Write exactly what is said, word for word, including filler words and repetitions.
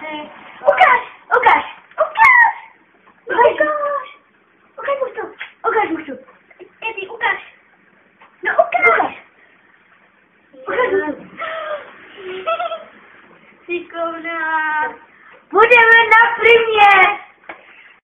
ty. Ukaż, ukaż, ukaż. Ukaż, ukaż mu to. Ukaż mu to. Edi, ukaż. No ukaż. Ukaż mu to. Sikona. Budeme na prymie.